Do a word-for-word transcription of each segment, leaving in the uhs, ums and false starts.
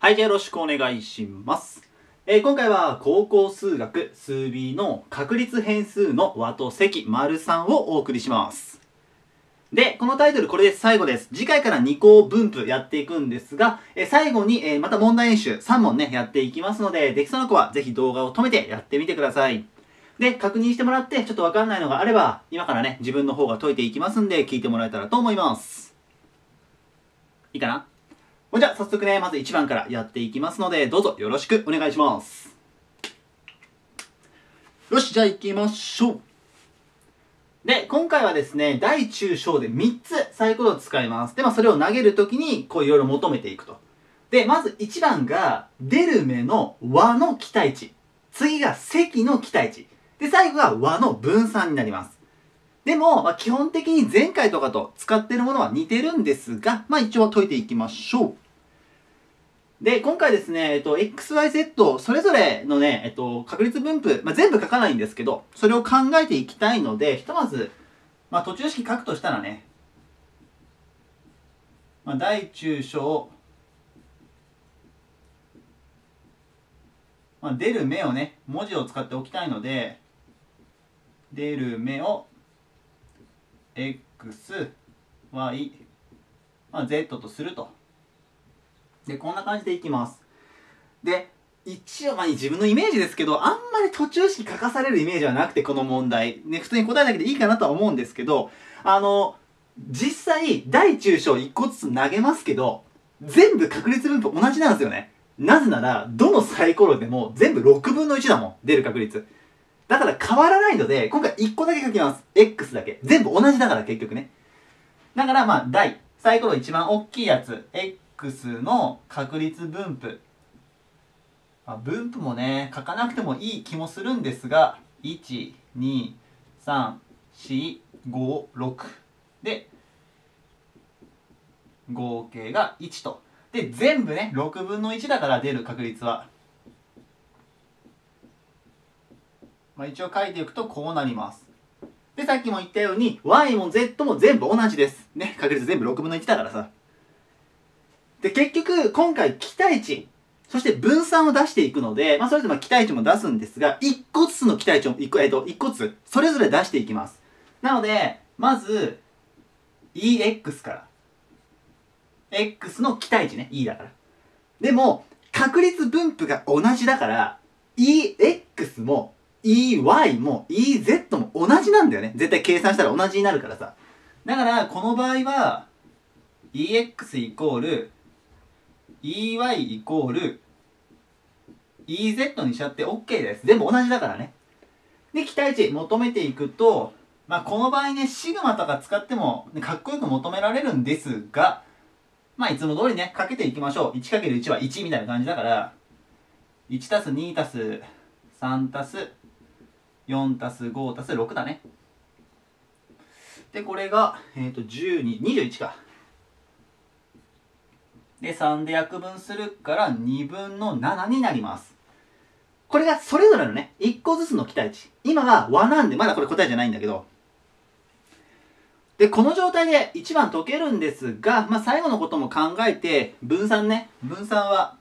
はい、じゃあよろしくお願いします。えー、今回は高校数学数 ビー の確率変数の和と積丸さんをお送りします。で、このタイトルこれで最後です。次回からに項分布やっていくんですが、えー、最後に、えー、また問題演習さん問ね、やっていきますので、できそうな子はぜひ動画を止めてやってみてください。で、確認してもらって、ちょっとわかんないのがあれば、今からね、自分の方が解いていきますんで、聞いてもらえたらと思います。いいかな？じゃあ早速ね、まずいちばんからやっていきますので、どうぞよろしくお願いします。よし、じゃあ行きましょう。で、今回はですね、大中小でみっつサイコロを使います。で、まあそれを投げるときに、こういろいろ求めていくと。で、まずいちばんが、出る目の和の期待値。次が積の期待値。で、最後が和の分散になります。でも、まあ、基本的に前回とかと使ってるものは似てるんですが、まあ一応解いていきましょう。で、今回ですね、えっと、エックスワイゼット、それぞれのね、えっと、確率分布、まあ、全部書かないんですけど、それを考えていきたいので、ひとまず、まあ、途中式書くとしたらね、まあ、大中小、まあ、出る目をね、文字を使っておきたいので、出る目を x、y、まあ、z とすると。で、こんな感じでいきます。で、一応、まあ自分のイメージですけど、あんまり途中式書かされるイメージはなくて、この問題。ね、普通に答えだけでいいかなとは思うんですけど、あの、実際、大中小いっこずつ投げますけど、全部確率分布同じなんですよね。なぜなら、どのサイコロでも全部ろくぶんのいちだもん、出る確率。だから変わらないので、今回いっこだけ書きます。X だけ。全部同じだから、結局ね。だからまあ、大、サイコロ一番大きいやつ、X の確率分布。まあ、分布もね、書かなくてもいい気もするんですが、いち、に、さん、し、ご、ろくで、合計がいちと。で、全部ね、ろくぶんのいちだから出る確率は。まあ、一応書いていくとこうなります。で、さっきも言ったように、y も z も全部同じです。ね、確率全部ろくぶんのいちだからさ。で、結局、今回期待値。そして分散を出していくので、まあ、それぞれ期待値も出すんですが、いっこずつの期待値を、いっこ、えっと、いっこずつ、それぞれ出していきます。なので、まず、イーエックス から。X の期待値ね、E だから。でも、確率分布が同じだから、イーエックス も、イーワイ も、イーゼット も同じなんだよね。絶対計算したら同じになるからさ。だから、この場合は、イーエックス イコール、イーワイ イコール、イーゼット にしちゃって OK です。全部同じだからね。で、期待値求めていくと、まあ、この場合ね、シグマとか使っても、ね、かっこよく求められるんですが、まあ、いつも通りね、かけていきましょう。いちかけるいち はいちみたいな感じだから、いちたすにたすさんたすよんたすごたすろくだね。で、これが、えっと、じゅうに、にじゅういちか。で、さんで約分するからにぶんのななになります。これがそれぞれのね、いっこずつの期待値。今は和なんで、まだこれ答えじゃないんだけど。で、この状態でいちばん解けるんですが、まあ、最後のことも考えて、分散ね。分散は、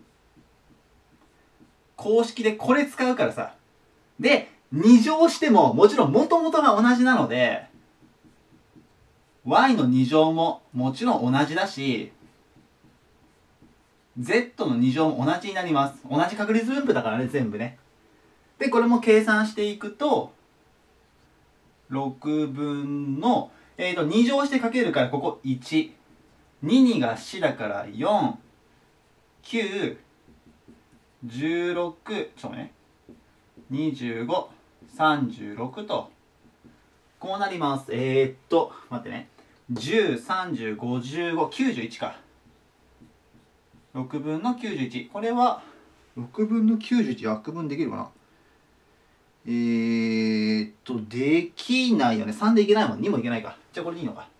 公式でこれ使うからさ。で、に乗しても、もちろん元々が同じなので、y のに乗ももちろん同じだし、z のに乗も同じになります。同じ確率分布だからね、全部ね。で、これも計算していくと、ろくぶんの、えっと、に乗してかけるから、ここいち。ににがしだからよん、きゅう、じゅうろく、ちょっとね、にじゅうご、さんじゅうろくと、こうなります。えー、っと、待ってね。じゅう、さんじゅう、ごじゅうご、きゅうじゅういちか。ろくぶんのきゅうじゅういち。これは、ろくぶんのきゅうじゅういち約分できるかな？えーっと、できないよね。さんでいけないもん。にもいけないか。じゃあこれでいいのか。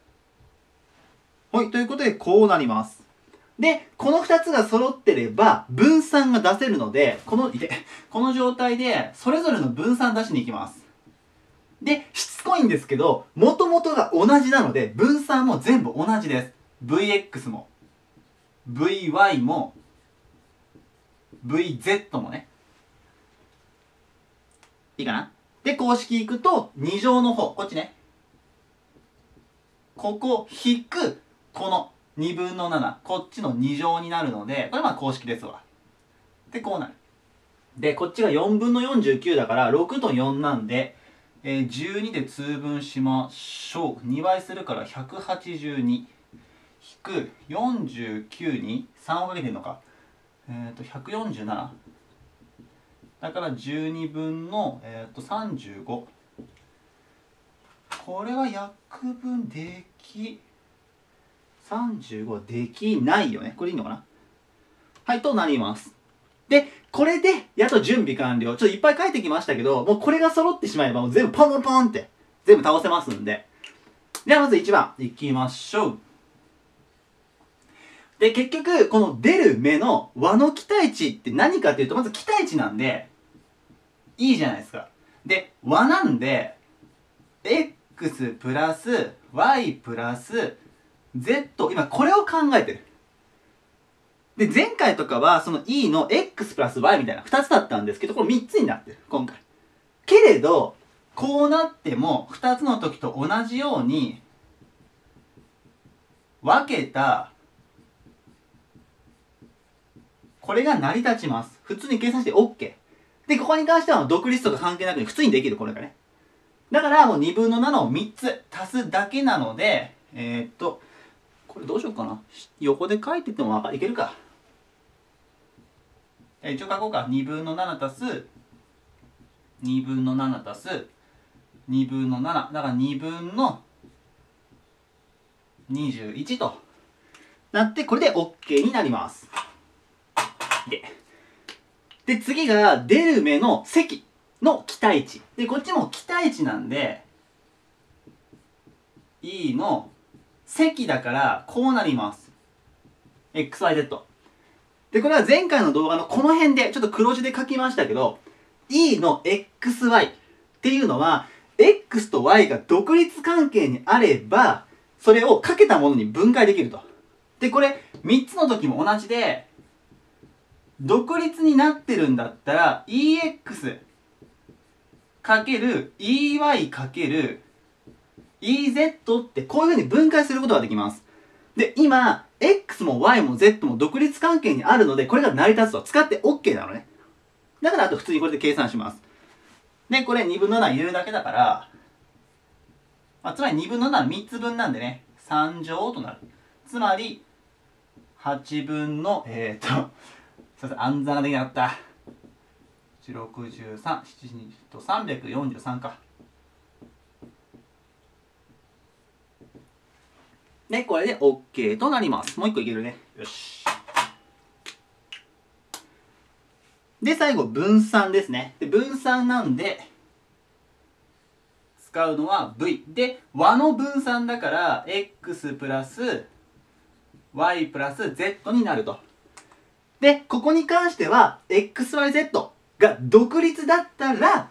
はい、ということで、こうなります。で、このふたつが揃ってれば、分散が出せるので、この、いて、この状態で、それぞれの分散出しに行きます。で、しつこいんですけど、元々が同じなので、分散も全部同じです。ブイエックス も、ブイワイ も、 ブイゼット もね。いいかな。で、公式いくと、に乗の方、こっちね。ここ引く、このにぶんのなな、こっちのに乗になるので、これまあ公式ですわ。で、こうなる。で、こっちがよんぶんのよんじゅうきゅうだから、ろくとよんなんで、えー、じゅうにで通分しましょう。にばいするからひゃくはちじゅうに。引くよんじゅうきゅうにさんをかけてるのか。えっと、ひゃくよんじゅうなな。だからじゅうにぶんの、えー、とさんじゅうご。これは約分でき、さんじゅうごはできないよね。これいいのかな。はい、となります。で、これで、やっと準備完了。ちょっといっぱい書いてきましたけど、もうこれが揃ってしまえば、もう全部ポンポンポンって、全部倒せますんで。ではまずいちばん、いきましょう。で、結局、この出る目の和の期待値って何かっていうと、まず期待値なんで、いいじゃないですか。で、和なんで、x プラス y プラス z、今これを考えてる。で、前回とかは、その e の x プラス y みたいなふたつだったんですけど、これみっつになってる、今回。けれど、こうなっても、ふたつの時と同じように、分けた、これが成り立ちます。普通に計算して OK。で、ここに関しては独立とか関係なくに普通にできる、これがね。だからもうにぶんのななをみっつ足すだけなので、えー、っと、これどうしようかな。横で書いててもわかいけるか。一応書こうか。にぶんのなな足す、にぶんのなな足す、にぶんのなな。だからにぶんのにじゅういちとなって、これで OK になります。で、で次が出る目の積の期待値。で、こっちも期待値なんで、E の積だからこうなります。エックスワイゼット。で、これは前回の動画のこの辺でちょっと黒字で書きましたけど、E の エックスワイ っていうのは、X と Y が独立関係にあれば、それをかけたものに分解できると。で、これみっつの時も同じで、独立になってるんだったら イーエックス かける イーワイ かける イーゼット ってこういうふうに分解することができます。で、今、X も Y も Z も独立関係にあるので、これが成り立つと。使って OK なのね。だからあと普通にこれで計算します。で、これにぶんのなな入れるだけだから、まあ、つまりにぶんのななみっつぶんなんでね、さん乗となる。つまり、はちぶんの、えー、っと、すいません、暗算ができなかった。いち、ろくじゅうさん、なな、にとさんびゃくよんじゅうさんか。で、これで OK となります。もう一個いけるね。よし。で、最後、分散ですね。で、分散なんで、使うのは V。で、和の分散だから、X プラス Y プラス Z になると。で、ここに関しては、エックスワイゼット が独立だったら、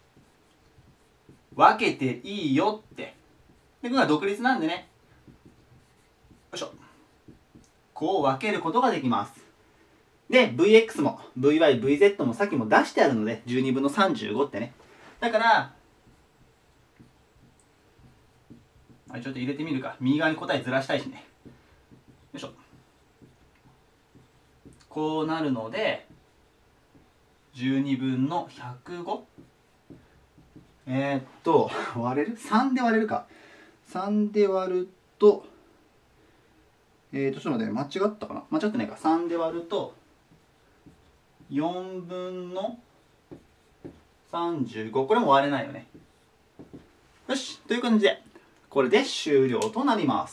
分けていいよって。で、これは独立なんでね。よいしょ。こう分けることができます。で、ブイエックス も ブイワイ、ブイゼット もさっきも出してあるので、じゅうにぶんのさんじゅうごってね。だから、あ、ちょっと入れてみるか。右側に答えずらしたいしね。よいしょ。こうなるので、じゅうにぶんのひゃくご。えー、っと、割れる ?さん で割れるか。さんで割ると、えーと、ちょっと待って、間違ったかな間違ってないか。さんで割ると、よんぶんのさんじゅうご。これも割れないよね。よし。という感じで、これで終了となります。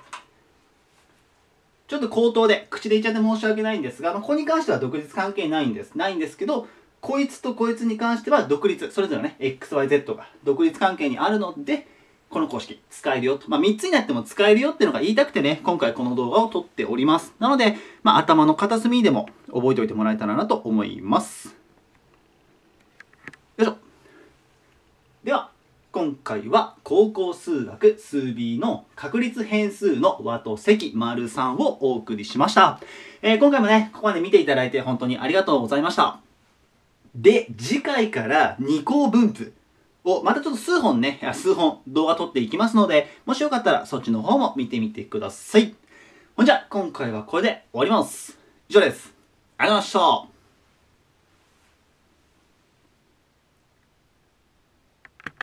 ちょっと口頭で、口で言っちゃって申し訳ないんですが、ここに関しては独立関係ないんです。ないんですけど、こいつとこいつに関しては独立、それぞれね、エックスワイゼット が独立関係にあるので、この公式使えるよと。まあ、みっつになっても使えるよっていうのが言いたくてね、今回この動画を撮っております。なので、まあ、頭の片隅でも覚えておいてもらえたらなと思います。よいしょ。では、 今回は高校数学数 ビー の確率変数の和と積丸さんをお送りしました。えー、今回もね、ここまで見ていただいて本当にありがとうございました。で、次回から二項分布をまたちょっと数本ね、数本動画撮っていきますので、もしよかったらそっちの方も見てみてください。ほんじゃ、今回はこれで終わります。以上です。ありがとうございました。